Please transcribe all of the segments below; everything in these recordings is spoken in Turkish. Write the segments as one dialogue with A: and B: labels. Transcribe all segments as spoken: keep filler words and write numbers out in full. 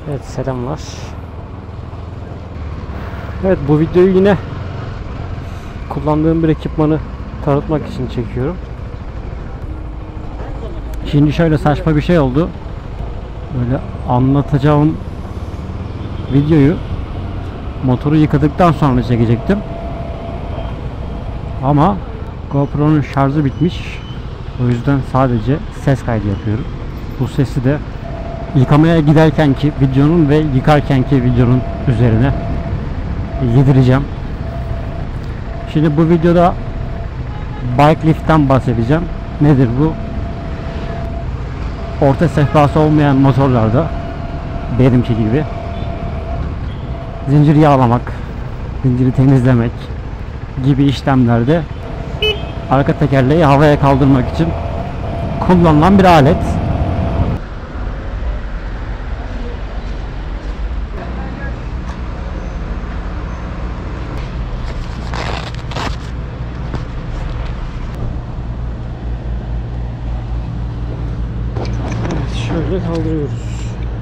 A: Evet, selamlar. Evet, bu videoyu yine kullandığım bir ekipmanı tanıtmak için çekiyorum. Şimdi şöyle saçma bir şey oldu. Böyle anlatacağım videoyu motoru yıkadıktan sonra çekecektim. Ama GoPro'nun şarjı bitmiş. O yüzden sadece ses kaydı yapıyorum. Bu sesi de yıkamaya giderkenki videonun ve yıkarkenki videonun üzerine yedireceğim. Şimdi bu videoda bike lift'ten bahsedeceğim. Nedir bu? Orta sehpası olmayan motorlarda, benimki gibi, zinciri yağlamak, zinciri temizlemek gibi işlemlerde arka tekerleği havaya kaldırmak için kullanılan bir alet. Evet, şöyle kaldırıyoruz.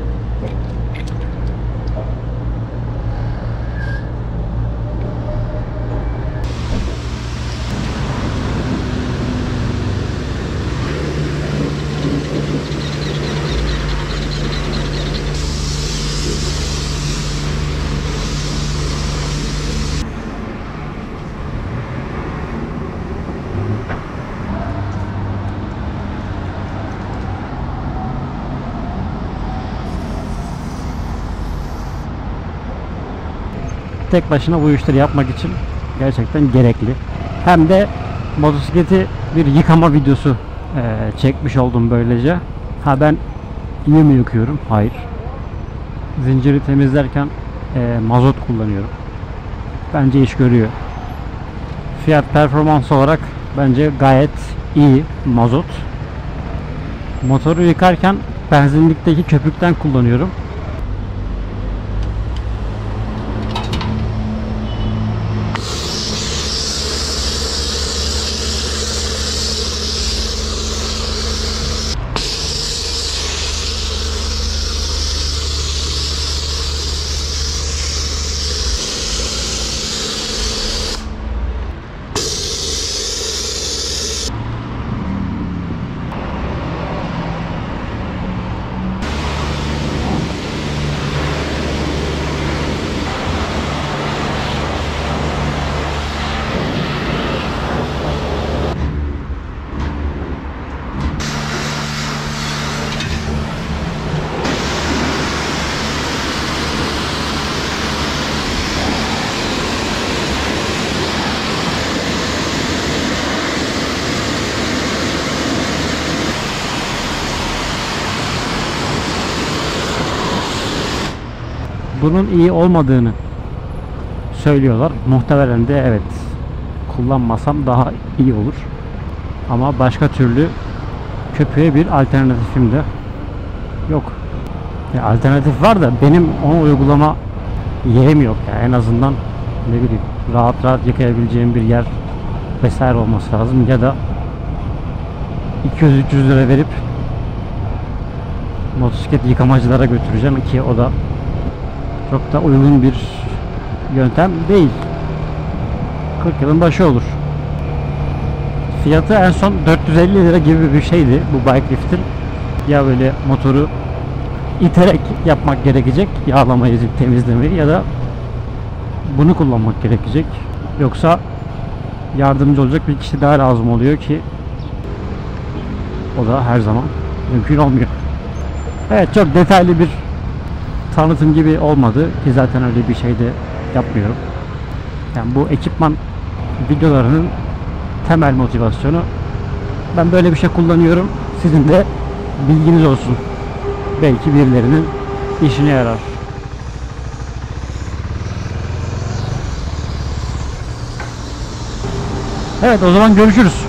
A: Tek başına bu işleri yapmak için gerçekten gerekli. Hem de motosikleti bir yıkama videosu e, çekmiş oldum böylece. Ha, ben iyi mi yıkıyorum? Hayır. Zinciri temizlerken e, mazot kullanıyorum. Bence iş görüyor. Fiyat performans olarak bence gayet iyi mazot. Motoru yıkarken benzinlikteki köpükten kullanıyorum. Bunun iyi olmadığını söylüyorlar. Muhtemelen de evet, kullanmasam daha iyi olur. Ama başka türlü köpüğe bir alternatifim de yok. Ya, alternatif var da benim onu uygulama yerim yok. Yani en azından ne bileyim, rahat rahat yıkayabileceğim bir yer vesaire olması lazım. Ya da iki yüz üç yüz lira verip motosiklet yıkamacılara götüreceğim ki o da çok da uygun bir yöntem değil. kırk yılın başı olur. Fiyatı en son dört yüz elli lira gibi bir şeydi bu bike lift'in. Ya böyle motoru iterek yapmak gerekecek, yağlamayı, temizlemeyi, ya da bunu kullanmak gerekecek. Yoksa yardımcı olacak bir kişi daha lazım oluyor ki o da her zaman mümkün olmuyor. Evet, çok detaylı bir tanıtım gibi olmadı ki zaten öyle bir şey de yapmıyorum. Yani bu ekipman videolarının temel motivasyonu, ben böyle bir şey kullanıyorum, sizin de bilginiz olsun. Belki birilerinin işine yarar. Evet, o zaman görüşürüz.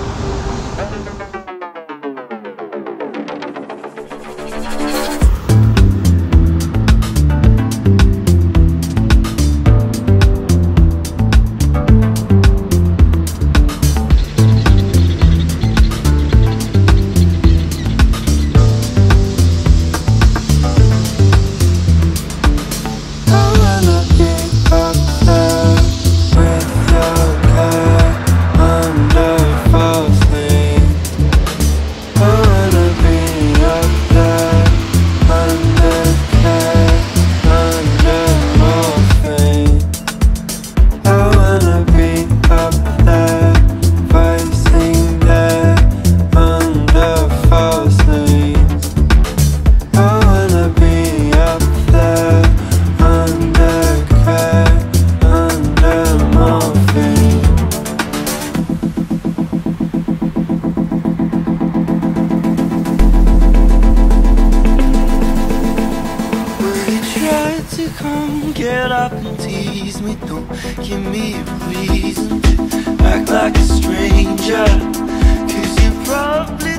B: get up and tease me. Don't give me a reason to act like a stranger, 'cause you probably